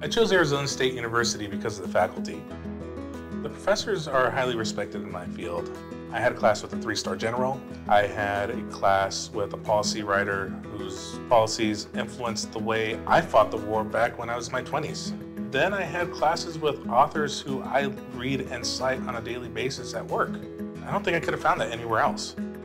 I chose Arizona State University because of the faculty. The professors are highly respected in my field. I had a class with a 3-star general. I had a class with a policy writer whose policies influenced the way I fought the war back when I was in my 20s. Then I had classes with authors who I read and cite on a daily basis at work. I don't think I could have found that anywhere else.